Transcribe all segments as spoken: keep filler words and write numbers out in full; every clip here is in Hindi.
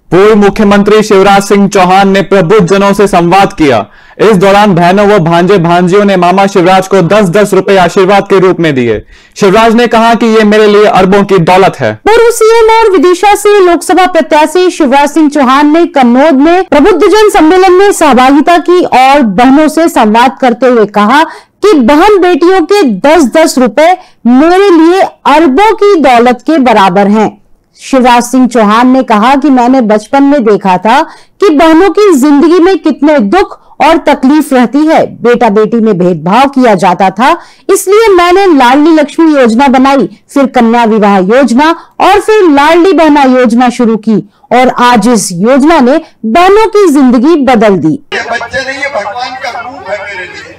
पूर्व मुख्यमंत्री शिवराज सिंह चौहान ने प्रबुद्धजनों से संवाद किया। इस दौरान बहनों व भांजे भांजियों ने मामा शिवराज को दस दस रुपए आशीर्वाद के रूप में दिए। शिवराज ने कहा कि ये मेरे लिए अरबों की दौलत है। पूर्व सीएम और विदिशा से लोकसभा प्रत्याशी शिवराज सिंह चौहान ने कन्नौज में प्रबुद्धजन सम्मेलन में सहभागिता की और बहनों से संवाद करते हुए कहा कि बहन बेटियों के दस दस रुपए मेरे लिए अरबों की दौलत के बराबर हैं। शिवराज सिंह चौहान ने कहा कि मैंने बचपन में देखा था कि बहनों की जिंदगी में कितने दुख और तकलीफ रहती है। बेटा बेटी में भेदभाव किया जाता था, इसलिए मैंने लाडली लक्ष्मी योजना बनाई, फिर कन्या विवाह योजना और फिर लाडली बहना योजना शुरू की और आज इस योजना ने बहनों की जिंदगी बदल दी। ये बच्चे नहीं, ये भगवान का रूप है मेरे लिए।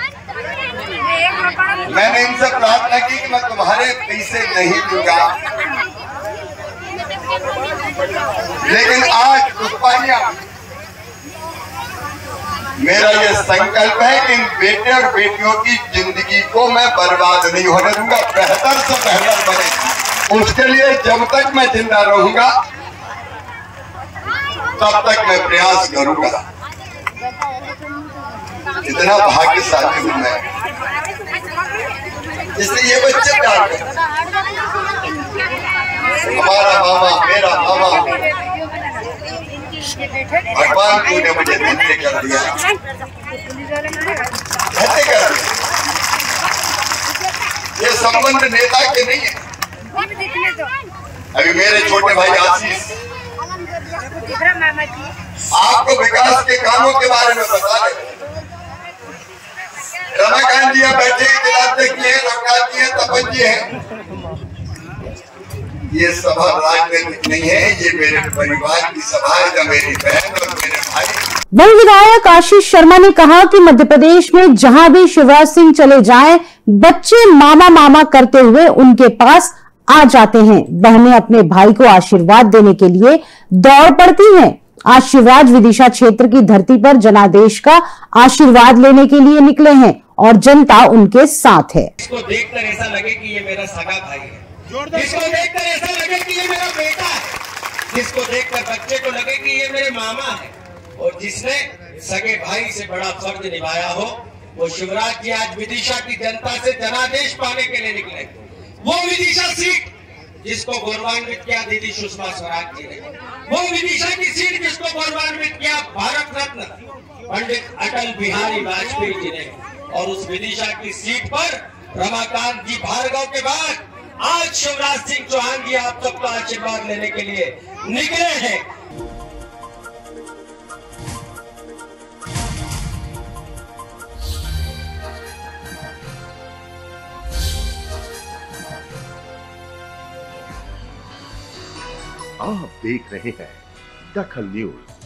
मैंने इनसे प्रार्थना की कि मैं तुम्हारे पैसे नहीं दूंगा, लेकिन आज रुपया मेरा ये संकल्प है कि इन बेटे और बेटियों की जिंदगी को मैं बर्बाद नहीं होने दूंगा, बेहतर से बेहतर बने। उसके लिए जब तक मैं जिंदा रहूंगा तब तक मैं प्रयास करूंगा। इतना भाग्यशाली हूं मैं, इसलिए ये बच्चे प्यार करते। हमारा मामा, मेरा मामा, भगवान ने मुझे धन्य कर दिया, धन्य कर दिया। ये संबंध नेता के नहीं है। अभी मेरे छोटे भाई आशीष आपको विकास के कामों के बारे में बता रहे। रमाकांत जी बैठे दिलाते किए, रमाकांत जी तपन जी है। ये सभा राजनीतिक नहीं है, ये मेरे परिवार की सभा है, मेरी बहन और मेरे भाई। वन विधायक आशीष शर्मा ने कहा कि मध्य प्रदेश में जहां भी शिवराज सिंह चले जाएं, बच्चे मामा मामा करते हुए उनके पास आ जाते हैं। बहनें अपने भाई को आशीर्वाद देने के लिए दौड़ पड़ती हैं। आज शिवराज विदिशा क्षेत्र की धरती पर जनादेश का आशीर्वाद लेने के लिए निकले हैं और जनता उनके साथ है। इसको देखकर ऐसा लगे कि ये मेरा सगा भाई है, जिसको देखकर ऐसा लगे कि ये मेरा बेटा है, जिसको देखकर बच्चे को लगे कि ये मेरे मामा है, और जिसने सगे भाई से बड़ा फर्ज निभाया हो, वो शिवराज जी आज विदिशा की जनता से जनादेश पाने के लिए निकले। वो विदिशा सीट जिसको गौरवान्वित किया दीदी सुषमा स्वराज जी ने, वो विदिशा की सीट जिसको गौरवान्वित किया भारत रत्न पंडित अटल बिहारी वाजपेयी जी ने, और उस विदिशा की सीट पर रमाकांत जी भार्गव के बाद आज शिवराज सिंह चौहान जी आप सबका आशीर्वाद लेने के लिए निकले हैं। आप देख रहे हैं दखल न्यूज।